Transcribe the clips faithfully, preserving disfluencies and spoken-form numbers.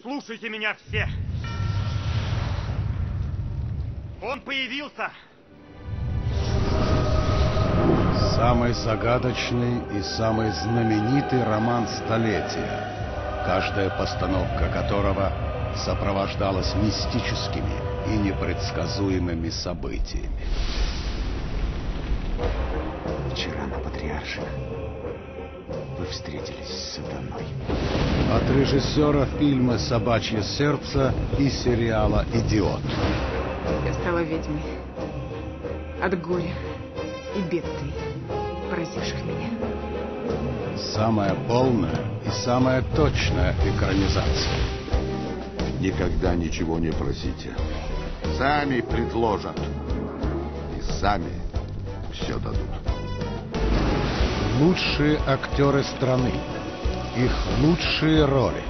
Слушайте меня все. Он появился. Самый загадочный и самый знаменитый роман столетия, каждая постановка которого сопровождалась мистическими и непредсказуемыми событиями. Вчера на Патриарших вы встретились с сатаной. От режиссера фильма «Собачье сердце» и сериала «Идиот». Я стала ведьмой от горя и бедствий, поразивших меня. Самая полная и самая точная экранизация. Никогда ничего не просите. Сами предложат. И сами все дадут. Лучшие актеры страны. Их лучшие роли.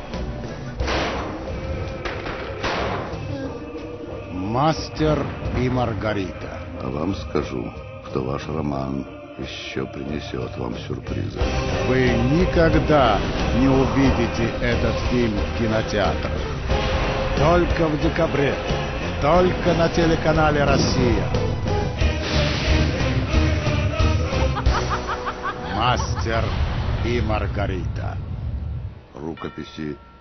Мастер и Маргарита. А вам скажу, что ваш роман еще принесет вам сюрпризы. Вы никогда не увидите этот фильм в кинотеатрах. Только в декабре. Только на телеканале «Россия». Мастер и Маргарита. Рукописи